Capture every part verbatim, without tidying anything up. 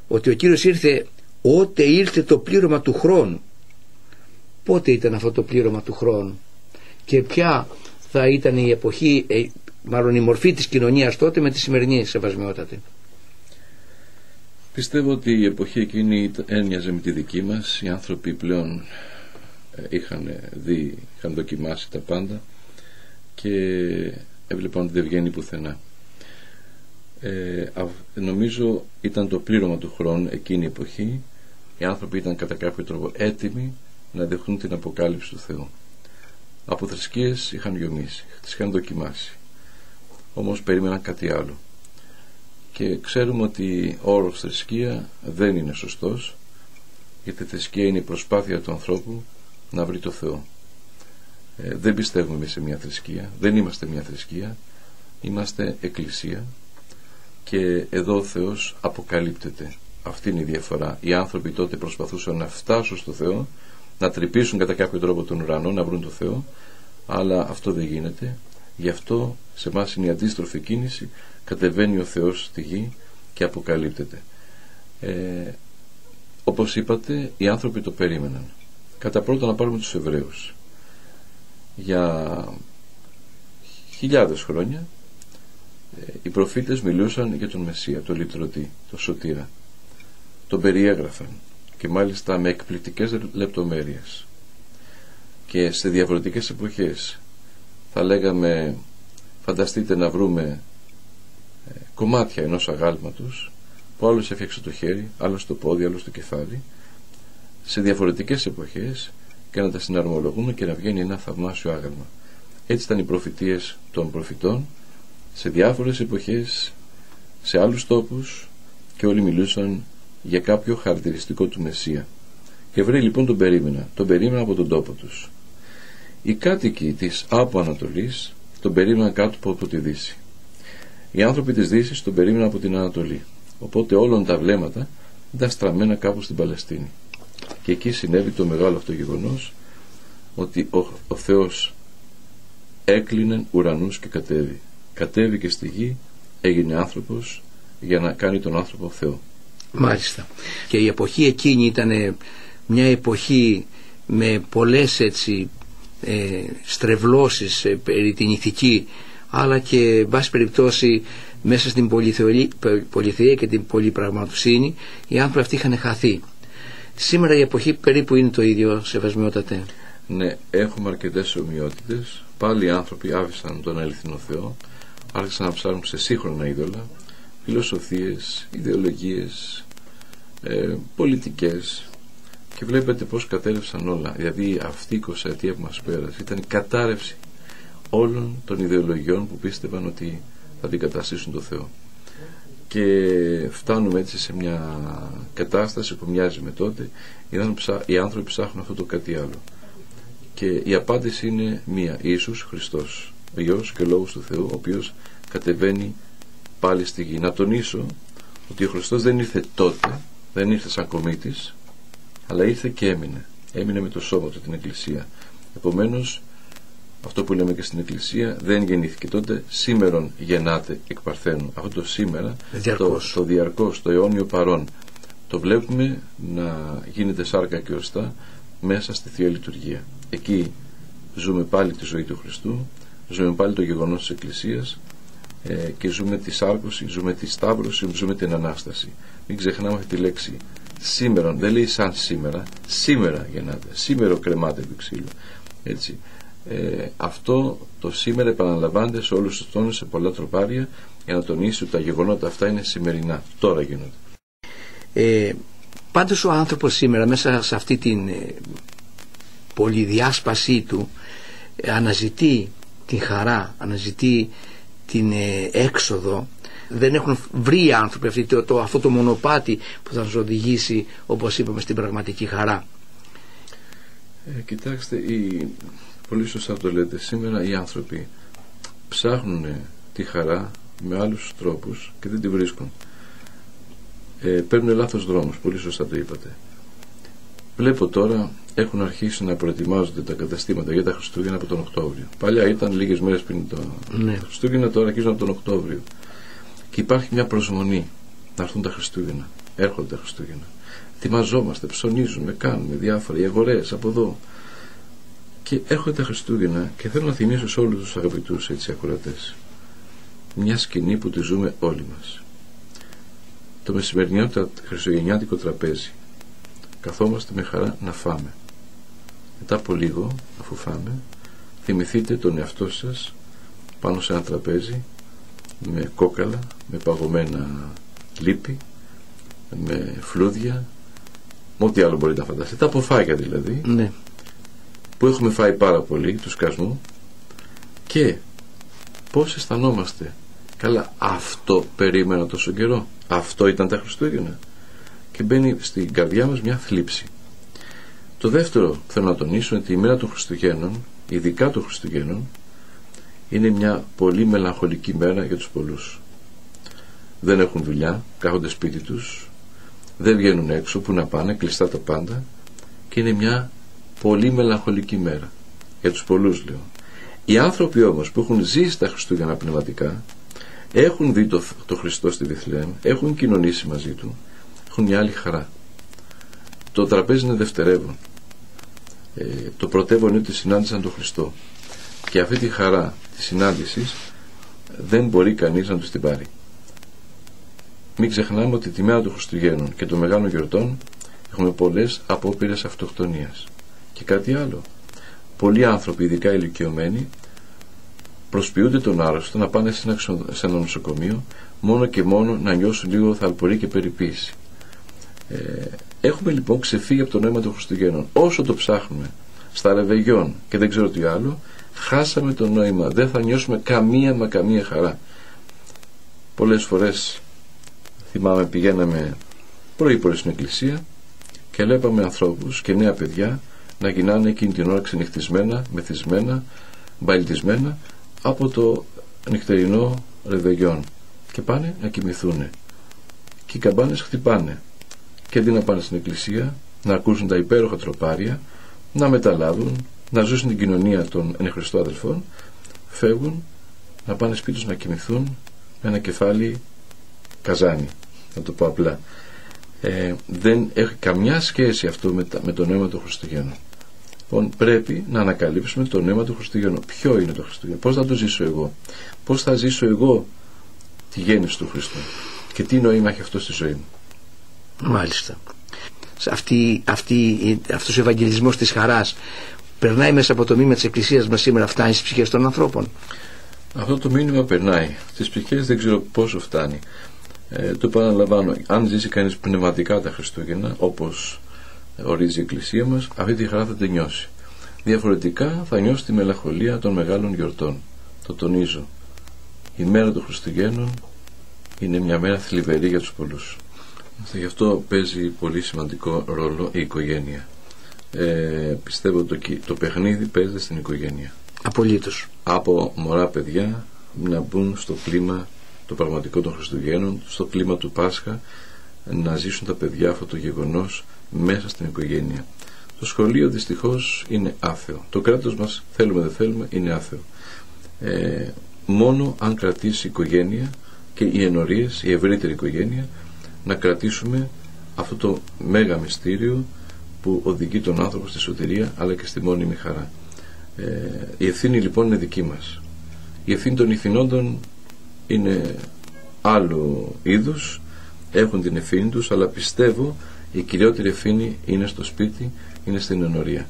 ότι ο Κύριος ήρθε ότε ήρθε το πλήρωμα του χρόνου. Πότε ήταν αυτό το πλήρωμα του χρόνου και ποια θα ήταν η εποχή, μάλλον η μορφή της κοινωνίας τότε με τη σημερινή, σεβασμιότατε? Πιστεύω ότι η εποχή εκείνη ένοιαζε με τη δική μας. Οι άνθρωποι πλέον είχαν δει, είχαν δοκιμάσει τα πάντα και έβλεπαν ότι δεν βγαίνει πουθενά. Ε, νομίζω ήταν το πλήρωμα του χρόνου εκείνη η εποχή. Οι άνθρωποι ήταν κατά κάποιο τρόπο έτοιμοι να δεχτούν την αποκάλυψη του Θεού. Από θρησκείες είχαν γιομίσει, τις είχαν δοκιμάσει, όμως περίμεναν κάτι άλλο. Και ξέρουμε ότι ο όρος θρησκεία δεν είναι σωστός, γιατί η θρησκεία είναι η προσπάθεια του ανθρώπου να βρει το Θεό. Ε, δεν πιστεύουμε εμείς σε μια θρησκεία, δεν είμαστε μια θρησκεία, είμαστε εκκλησία και εδώ ο Θεός αποκαλύπτεται. Αυτή είναι η διαφορά. Οι άνθρωποι τότε προσπαθούσαν να φτάσουν στο Θεό, να τρυπήσουν κατά κάποιο τρόπο τον ουρανό, να βρουν το Θεό, αλλά αυτό δεν γίνεται. Γι' αυτό σε εμάς είναι η αντίστροφη κίνηση. Κατεβαίνει ο Θεός στη γη και αποκαλύπτεται. ε, όπως είπατε, οι άνθρωποι το περίμεναν. Κατά πρώτα να πάρουμε τους Εβραίους. Για χιλιάδες χρόνια ε, οι προφήτες μιλούσαν για τον Μεσσία, τον Λυτρωτή, τον Σωτήρα, τον περιέγραφαν και μάλιστα με εκπληκτικές λεπτομέρειες και σε διαφορετικές εποχές. Θα λέγαμε, φανταστείτε να βρούμε ε, κομμάτια ενός αγάλματος που άλλος έφτιαξε το χέρι, άλλος το πόδι, άλλος το κεφάλι, σε διαφορετικές εποχές, και να τα συναρμολογούμε και να βγαίνει ένα θαυμάσιο άγαλμα. Έτσι ήταν οι προφητείες των προφητών σε διάφορες εποχές, σε άλλους τόπους, και όλοι μιλούσαν για κάποιο χαρακτηριστικό του Μεσσία. Οι Εβραίοι λοιπόν τον περίμεναν, τον περίμεναν από τον τόπο τους. Οι κάτοικοι της Άπου Ανατολής τον περίμεναν κάτω από τη Δύση. Οι άνθρωποι της Δύσης τον περίμεναν από την Ανατολή. Οπότε όλων τα βλέμματα ήταν στραμμένα κάπου στην Παλαιστίνη. Και εκεί συνέβη το μεγάλο αυτό γεγονός, ότι ο, ο Θεός έκλεινε ουρανούς και κατέβη. Κατέβηκε στη γη, έγινε άνθρωπος για να κάνει τον άνθρωπο Θεό. Μάλιστα. Και η εποχή εκείνη ήταν μια εποχή με πολλές έτσι ε, στρεβλώσεις ε, περί την ηθική, αλλά και εν πάση περιπτώσει μέσα στην πολυθεία και την πολυπραγματοσύνη οι άνθρωποι αυτοί είχαν χαθεί. Σήμερα η εποχή περίπου είναι το ίδιο, σεβασμιότατε? Ναι, έχουμε αρκετές ομοιότητες. Πάλι οι άνθρωποι άφησαν τον αληθινό Θεό, άρχισαν να ψάχνουν σε σύγχρονα είδωλα, φιλοσοφίες, ιδεολογίες, ε, πολιτικές, και βλέπετε πως κατέρευσαν όλα. Δηλαδή αυτή η εικοσαετία που μας πέρασε ήταν η κατάρρευση όλων των ιδεολογιών που πίστευαν ότι θα αντικαταστήσουν το Θεό. Και φτάνουμε έτσι σε μια κατάσταση που μοιάζει με τότε. Οι άνθρωποι ψάχνουν αυτό το κάτι άλλο. Και η απάντηση είναι μία: Ιησούς Χριστός, ο Υιός και Λόγος του Θεού, ο οποίος κατεβαίνει πάλι στη γη. Να τονίσω ότι ο Χριστός δεν ήρθε τότε, δεν ήρθε σαν κομίτης, αλλά ήρθε και έμεινε. Έμεινε με το σώμα του, την Εκκλησία. Επομένως, αυτό που λέμε και στην Εκκλησία, δεν γεννήθηκε τότε, σήμερον γεννάται εκ παρθένου. Αυτό το σήμερα, διαρκώς. Το, το διαρκώς, το αιώνιο παρόν, το βλέπουμε να γίνεται σάρκα και οστά μέσα στη Θεία Λειτουργία. Εκεί ζούμε πάλι τη ζωή του Χριστού, ζούμε πάλι το γεγονός της Εκκλησίας, ε, και ζούμε τη σάρκωση, ζούμε τη σταύρωση, ζούμε την Ανάσταση. Μην ξεχνάμε αυτή τη λέξη σήμερον, δεν λέει σαν σήμερα, σήμερα γεννάται, σήμερα κρεμάται επί ξύλου. Έτσι. Ε, αυτό το σήμερα επαναλαμβάνεται σε όλους τους τόνους, σε πολλά τροπάρια, για να τονίσει ότι τα γεγονότα αυτά είναι σημερινά, τώρα γίνονται. Ε, πάντως ο άνθρωπος σήμερα μέσα σε αυτή την ε, πολυδιάσπασή του ε, αναζητεί την χαρά, αναζητεί την ε, έξοδο. Δεν έχουν βρει οι άνθρωποι αυτή, το, το, αυτό το μονοπάτι που θα τους οδηγήσει, όπως είπαμε, στην πραγματική χαρά. Ε, κοιτάξτε, η... πολύ σωστά το λέτε. Σήμερα οι άνθρωποι ψάχνουν τη χαρά με άλλους τρόπους και δεν τη βρίσκουν. Ε, παίρνουν λάθος δρόμους, πολύ σωστά το είπατε. Βλέπω τώρα έχουν αρχίσει να προετοιμάζονται τα καταστήματα για τα Χριστούγεννα από τον Οκτώβριο. Παλιά ήταν λίγες μέρες πριν το ναι. Χριστούγεννα, τώρα αρχίζουν από τον Οκτώβριο. Και υπάρχει μια προσμονή να έρθουν τα Χριστούγεννα. έρχονται τα Χριστούγεννα. Ετοιμαζόμαστε, ψωνίζουμε, κάνουμε διάφορα, οι αγορές από εδώ. Και έρχονται τα Χριστούγεννα και θέλω να θυμίσω σε όλους τους αγαπητούς έτσι ακροατές μια σκηνή που τη ζούμε όλοι μας. Το μεσημερινό χριστουγεννιάτικο τραπέζι. Καθόμαστε με χαρά να φάμε. Μετά από λίγο, αφού φάμε, θυμηθείτε τον εαυτό σας πάνω σε ένα τραπέζι με κόκαλα, με παγωμένα λίπη, με φλούδια, με ό,τι άλλο μπορείτε να φανταστείτε, τα αποφάγια δηλαδή, ναι, που έχουμε φάει πάρα πολύ του σκασμού, και πώς αισθανόμαστε. Καλά, αυτό περίμενα τόσο καιρό, αυτό ήταν τα Χριστούγεννα, και μπαίνει στην καρδιά μας μια θλίψη. Το δεύτερο θέλω να τονίσω είναι ότι η μέρα των Χριστουγέννων, ειδικά των Χριστουγέννων, είναι μια πολύ μελαγχολική μέρα για τους πολλούς. Δεν έχουν δουλειά, κάθονται σπίτι τους, δεν βγαίνουν έξω, που να πάνε, κλειστά τα πάντα, και είναι μια πολύ μελαγχολική μέρα για τους πολλούς, λέω. Οι άνθρωποι όμως που έχουν ζήσει τα Χριστούγεννα πνευματικά, έχουν δει το, το Χριστό στη Βιθλεέμ, έχουν κοινωνήσει μαζί του, έχουν μια άλλη χαρά. Το τραπέζι είναι δευτερεύον. Ε, το πρωτεύον είναι ότι συνάντησαν τον Χριστό, και αυτή τη χαρά της συνάντησης δεν μπορεί κανείς να τους την πάρει. Μην ξεχνάμε ότι τη μέρα των Χριστουγέννων και των μεγάλων γιορτών έχουμε πολλές απόπειρες αυτοκτονίας. Και κάτι άλλο, πολλοί άνθρωποι, ειδικά ηλικιωμένοι, προσποιούνται τον άρρωστο να πάνε σε ένα νοσοκομείο μόνο και μόνο να νιώσουν λίγο θαλπορή και περιποίηση. Ε, έχουμε λοιπόν ξεφύγει από το νόημα των Χριστουγέννων. Όσο το ψάχνουμε στα ρεβεγιόν και δεν ξέρω τι άλλο, χάσαμε το νόημα. Δεν θα νιώσουμε καμία μα καμία χαρά. Πολλές φορές θυμάμαι πηγαίναμε πρωί-πρωί στην εκκλησία και βλέπαμε ανθρώπους και νέα παιδιά να γυρνάνε εκείνη την ώρα ξενυχτισμένα, μεθυσμένα, μπαλτισμένα από το νυχτερινό ρεβεγιόν, και πάνε να κοιμηθούν, και οι καμπάνες χτυπάνε, και αντί να πάνε στην εκκλησία να ακούσουν τα υπέροχα τροπάρια, να μεταλάβουν, να ζήσουν την κοινωνία των εν Χριστώ αδελφών, φεύγουν να πάνε σπίτι τους να κοιμηθούν με ένα κεφάλι καζάνι, να το πω απλά. Ε, δεν έχει καμιά σχέση αυτό με, τα, με το νόημα του Χριστουγέννου. Λοιπόν, πρέπει να ανακαλύψουμε το νόημα του Χριστουγέννου. Ποιο είναι το Χριστούγεννο, πώς θα το ζήσω εγώ, πώς θα ζήσω εγώ τη γέννηση του Χριστού, και τι νόημα έχει αυτό στη ζωή μου. Μάλιστα. Αυτή, αυτή, αυτός ο Ευαγγελισμός της χαράς περνάει μέσα από το μήνυμα της Εκκλησίας μας σήμερα, φτάνει στις ψυχές των ανθρώπων. Αυτό το μήνυμα περνάει στις ψυχές, δεν ξέρω πόσο φτάνει. Ε, το επαναλαμβάνω, αν ζήσει κανείς πνευματικά τα Χριστούγεννα όπως ορίζει η Εκκλησία μας, αυτή τη χαρά θα την νιώσει. Διαφορετικά θα νιώσει τη μελαγχολία των μεγάλων γιορτών. Το τονίζω, η μέρα των Χριστουγέννων είναι μια μέρα θλιβερή για τους πολλούς. Γι' αυτό παίζει πολύ σημαντικό ρόλο η οικογένεια. Ε, πιστεύω ότι το, το παιχνίδι παίζεται στην οικογένεια. Απολύτως. Από μωρά παιδιά να μπουν στο κλίμα το πραγματικό των Χριστουγέννων, στο κλίμα του Πάσχα, να ζήσουν τα παιδιά αυτό το γεγονός μέσα στην οικογένεια. Το σχολείο δυστυχώς είναι άθεο. Το κράτος μας, θέλουμε δεν θέλουμε, είναι άθεο. Ε, μόνο αν κρατήσει η οικογένεια και οι ενορίες, η ευρύτερη οικογένεια, να κρατήσουμε αυτό το μέγα μυστήριο που οδηγεί τον άνθρωπο στη σωτηρία αλλά και στη μόνιμη χαρά. Ε, η ευθύνη λοιπόν είναι δική μας. Η ευθύνη των ηθινόντων είναι άλλου είδους, έχουν την ευθύνη τους, αλλά πιστεύω η κυριότερη ευθύνη είναι στο σπίτι, είναι στην ενορία.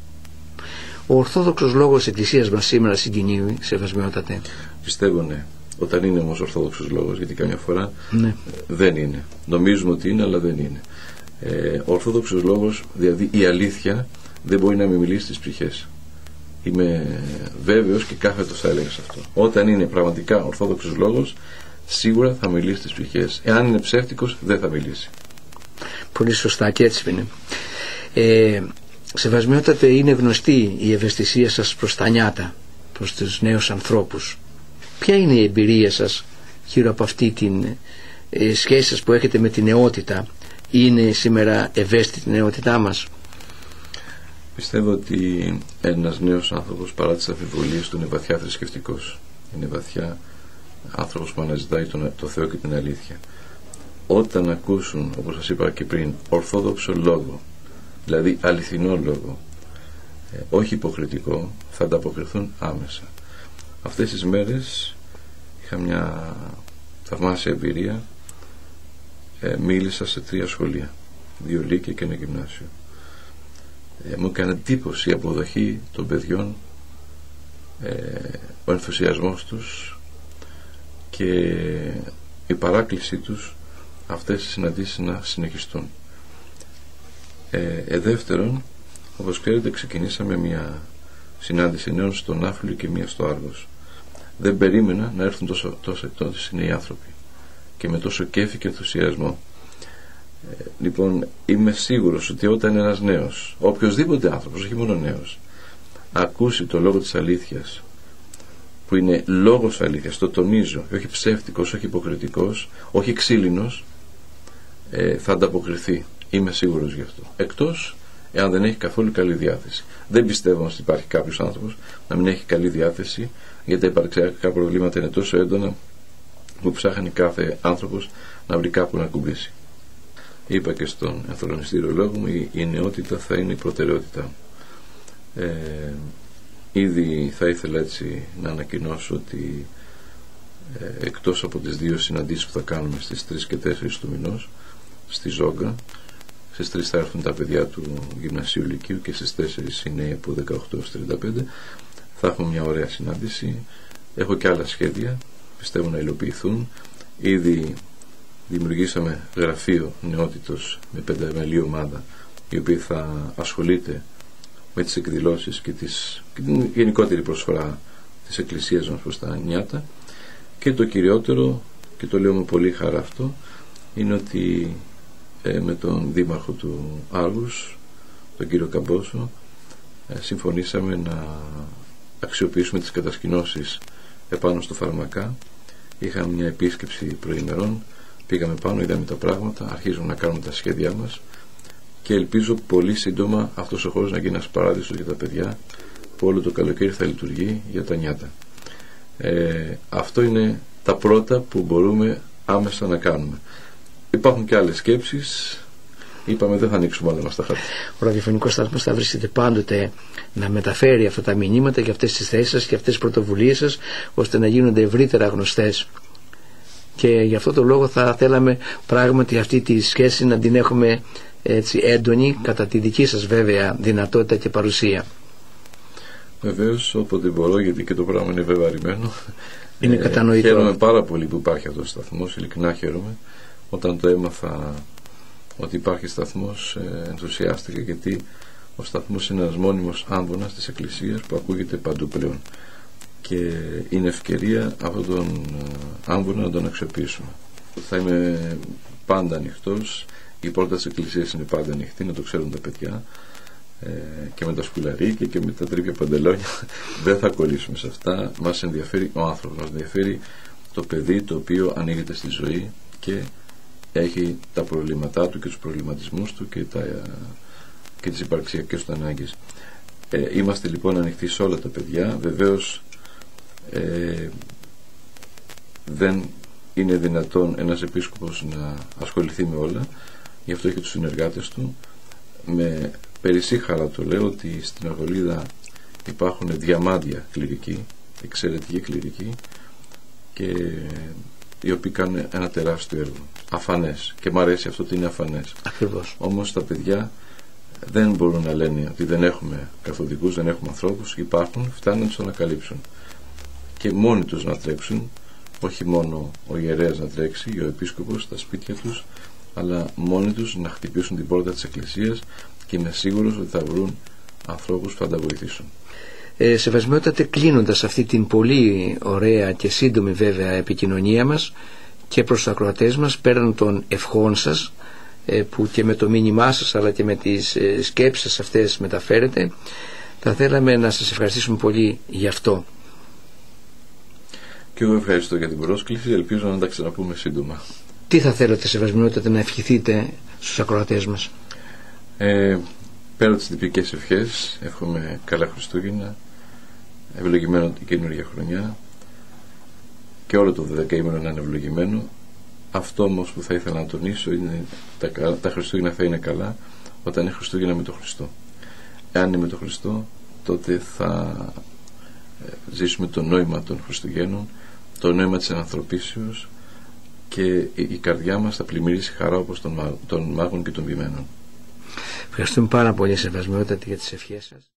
Ο Ορθόδοξος λόγος της Εκκλησίας μας σήμερα συγκινεί, σεβασμιότατε? Πιστεύω ναι. Όταν είναι όμως Ορθόδοξος λόγος, γιατί καμιά φορά ναι. δεν είναι. Νομίζουμε ότι είναι, αλλά δεν είναι. Ε, ο Ορθόδοξος λόγος, δηλαδή η αλήθεια, δεν μπορεί να με μιλήσει στις ψυχές. Είμαι βέβαιος και κάθετος θα έλεγα σε αυτό. Όταν είναι πραγματικά Ορθόδοξος λόγος, σίγουρα θα μιλήσει στις ψυχές. Εάν είναι ψεύτικος, δεν θα μιλήσει. Πολύ σωστά, και έτσι είναι. Ε, Σεβασμιότατε, είναι γνωστή η ευαισθησία σας προς τα νιάτα, προς τους νέους ανθρώπους. Ποια είναι η εμπειρία σας γύρω από αυτή την ε, σχέση σας που έχετε με την νεότητα? Είναι σήμερα ευαίσθητη η νεότητά μας? Πιστεύω ότι ένας νέος άνθρωπος, παρά τις αμφιβολίες του, είναι βαθιά θρησκευτικός. Είναι βαθιά άνθρωπος που αναζητάει τον, το Θεό και την αλήθεια. όταν ακούσουν, όπως σας είπα και πριν, ορθόδοξο λόγο, δηλαδή αληθινό λόγο, ε, όχι υποκριτικό, θα ανταποκριθούν άμεσα. Αυτές τις μέρες είχα μια θαυμάσια εμπειρία. ε, μίλησα σε τρία σχολεία, δύο λύκεια και ένα γυμνάσιο. ε, μου έκανε εντύπωση η αποδοχή των παιδιών, ε, ο ενθουσιασμός τους και η παράκλησή τους αυτές τις συναντήσεις να συνεχιστούν. ε, ε, δεύτερον, όπως ξέρετε, ξεκινήσαμε μια συνάντηση νέων στον Άφλιο και μία στο Άργος. Δεν περίμενα να έρθουν τόσο, τόσο, τόσο νέοι άνθρωποι και με τόσο κέφι και ενθουσιασμό. ε, λοιπόν, είμαι σίγουρος ότι όταν ένας νέος, οποιοσδήποτε άνθρωπος, όχι μόνο νέος, ακούσει το λόγο της αλήθειας, που είναι λόγος αλήθειας, το τονίζω, όχι ψεύτικος, όχι υποκριτικός, όχι ξύλινος, ε, θα ανταποκριθεί. Είμαι σίγουρος γι' αυτό. Εκτός εάν δεν έχει καθόλου καλή διάθεση. Δεν πιστεύω ότι υπάρχει κάποιος άνθρωπος να μην έχει καλή διάθεση, γιατί τα υπαρξιακά προβλήματα είναι τόσο έντονα που ψάχνει κάθε άνθρωπος να βρει κάπου να κουμπίσει. Είπα και στον εθελονιστήριο λόγο μου, η, η νεότητα θα είναι η προτεραιότητά μου. Ε, ήδη θα ήθελα έτσι να ανακοινώσω ότι ε, εκτός από τις δύο συναντήσεις που θα κάνουμε στις τρεις και τέσσερις του μηνός στη Ζόγκα, στις τρεις θα έρθουν τα παιδιά του Γυμνασίου Λυκείου και στις τέσσερις οι νέοι από δεκαοκτώ έως τριάντα πέντε. Θα έχουμε μια ωραία συνάντηση. Έχω και άλλα σχέδια, πιστεύω να υλοποιηθούν. Ήδη δημιουργήσαμε γραφείο νεότητος με πενταμελή ομάδα, η οποία θα ασχολείται με τις εκδηλώσεις και, τις, και την γενικότερη προσφορά της Εκκλησίας μας προς τα νιάτα. Και το κυριότερο, και το λέω με πολύ χαρά αυτό, είναι ότι ε, με τον δήμαρχο του Άργους, τον κύριο Καμπόσο, ε, συμφωνήσαμε να αξιοποιήσουμε τις κατασκηνώσεις επάνω στο Φαρμακά. Είχαμε μια επίσκεψη προημερών, πήγαμε πάνω, είδαμε τα πράγματα, αρχίζουμε να κάνουμε τα σχέδιά μας και ελπίζω πολύ σύντομα αυτός ο χώρος να γίνει ένας παράδεισος για τα παιδιά που όλο το καλοκαίρι θα λειτουργεί για τα νιάτα. Ε, αυτό είναι τα πρώτα που μπορούμε άμεσα να κάνουμε. Υπάρχουν και άλλες σκέψεις. Είπαμε δεν θα ανοίξουμε όλα μας τα χαρτιά. Ο ραδιοφωνικός σταθμός θα βρίσκεται πάντοτε να μεταφέρει αυτά τα μηνύματα και αυτές τις θέσεις σας και αυτές τις πρωτοβουλίες σας, ώστε να γίνονται ευρύτερα γνωστές. Και γι' αυτό το λόγο θα θέλαμε πράγματι αυτή τη σχέση να την έχουμε έτσι έντονη, κατά τη δική σας βέβαια δυνατότητα και παρουσία. Βεβαίως, όποτε μπορώ, γιατί και το πράγμα είναι βεβαρημένο. Είναι ε, κατανοητό. Χαίρομαι πάρα πολύ που υπάρχει αυτός ο σταθμός, ειλικρινά χαίρομαι. Όταν το έμαθα ότι υπάρχει σταθμός, ε, ενθουσιάστηκα, γιατί ο σταθμός είναι ένας μόνιμος άμβονας της Εκκλησίας που ακούγεται παντού πλέον και είναι ευκαιρία αυτόν τον άμβονα να τον αξιοποιήσουμε. Θα είμαι πάντα ανοιχτός, η πόρτα της Εκκλησίας είναι πάντα ανοιχτή, να το ξέρουν τα παιδιά, ε, και με τα σκουλαρίκια και με τα τρίπια παντελόνια δεν θα κολλήσουμε σε αυτά. Μας ενδιαφέρει ο άνθρωπος, μας ενδιαφέρει το παιδί το οποίο ανοίγεται στη ζωή και έχει τα προβλήματά του και τους προβληματισμούς του και, τα, και τις υπαρξιακές του ανάγκες. Ε, είμαστε λοιπόν ανοιχτοί σε όλα τα παιδιά. Βεβαίως ε, δεν είναι δυνατόν ένας επίσκοπος να ασχοληθεί με όλα, γι' αυτό έχει τους συνεργάτες του. Με περισσή χαρά το λέω ότι στην Αργολίδα υπάρχουν διαμάντια κληρικοί, εξαιρετικοί κληρικοί, και οι οποίοι κάνουν ένα τεράστιο έργο, αφανές, και μου αρέσει αυτό ότι είναι αφανές. Ακριβώς. Όμως τα παιδιά δεν μπορούν να λένε ότι δεν έχουμε καθοδικούς, δεν έχουμε ανθρώπους. Υπάρχουν, φτάνουν να τους ανακαλύψουν και μόνοι τους να τρέξουν, όχι μόνο ο ιερέας να τρέξει ή ο επίσκοπος στα σπίτια τους, αλλά μόνοι τους να χτυπήσουν την πόρτα της Εκκλησίας, και είμαι σίγουρος ότι θα βρουν ανθρώπους που θα τα βοηθήσουν. Ε, Σεβασμιότατε, κλείνοντας αυτή την πολύ ωραία και σύντομη βέβαια επικοινωνία μας και προς τους ακροατές μας, πέραν των ευχών σας, ε, που και με το μήνυμά σας αλλά και με τις ε, σκέψεις σας αυτές μεταφέρετε, θα θέλαμε να σας ευχαριστήσουμε πολύ γι' αυτό. Και εγώ ευχαριστώ για την πρόσκληση, ελπίζω να τα ξαναπούμε σύντομα. Τι θα θέλετε, Σεβασμιότατε, να ευχηθείτε στους ακροατές μας? Ε, πέρα από τις τυπικές ευχές, εύχομαι καλά Χριστούγεννα, ευλογημένο την καινούργια χρονιά και όλο το δεκαήμερο να είναι ευλογημένο, Αυτό όμως που θα ήθελα να τονίσω είναι τα, τα Χριστούγεννα θα είναι καλά όταν είναι Χριστούγεννα με τον Χριστό. Εάν είναι με τον Χριστό, τότε θα ζήσουμε το νόημα των Χριστουγέννων, το νόημα της ανθρωπίσεως, και η καρδιά μας θα πλημμυρίσει χαρά όπως των, των μάγων και των ποιμένων. Ευχαριστούμε πάρα πολύ, Σεβασμιότατη, για τις ευχές σας.